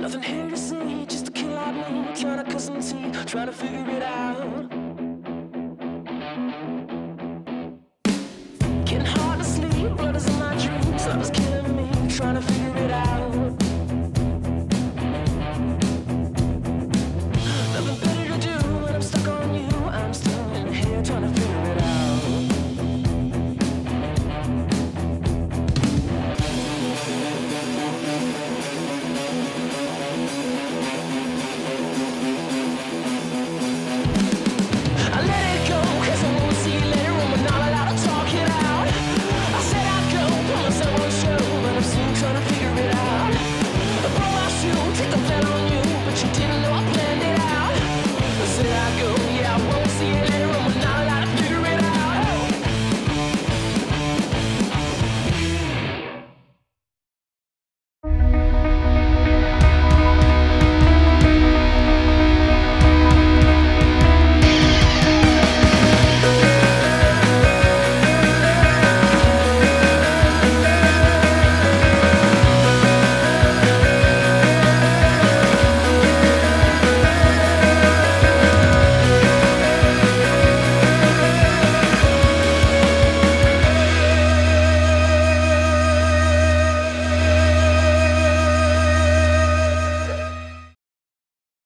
Nothing here to see, just a kid like me, trying to cut some teeth, trying to figure it out. Getting hard to sleep, blood is in my dreams, love is killing me, trying to figure